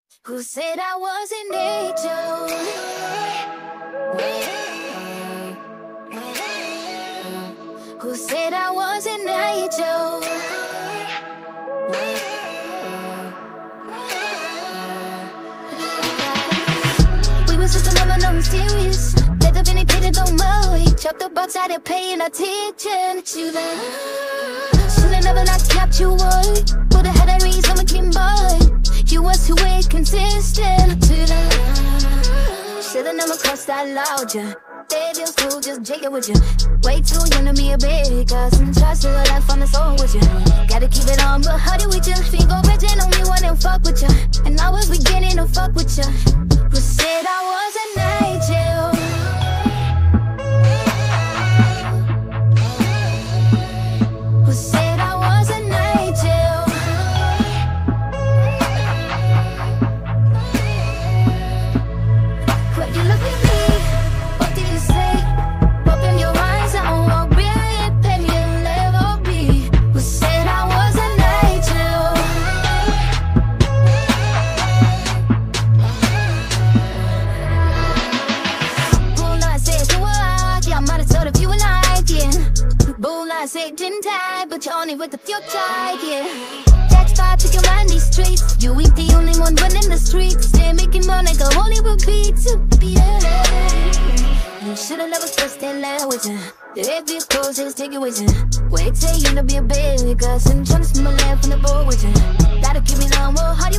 Who said I was an angel? Who said I was an angel? We was just another no mysterious. Let the penny pay to go away. Chop the box out of paying attention to that. Should've never not kept you away. Would've had a reason we came by. You was too inconsistent to that. Should've never crossed that loud, yeah. Baby, it's cool, just jigging with you. Way too young to be a big cause and trust to the life on the soul with you. Gotta keep it on, but how with you? Finger bridging, only one and fuck with you. And I was beginning to fuck with you. Who said I was an angel? Who said I was an angel? When you look at me, what did you say? Open your eyes, I won't be it, baby, you'll never be. Who said I was an angel? Bull, I said you were out, yeah, I might have told if you were like, yeah. Bull, I said didn't tie, but you're only with the few tied, yeah. That's why I took you around these streets. You ain't the only one running the streets. They're making more like a Hollywood beat, yeah. You should've never trusted that language. If you close, just take it with you. Wait till you to be a big cause I'm trying to smell it from the board with you. Gotta keep me down, well, how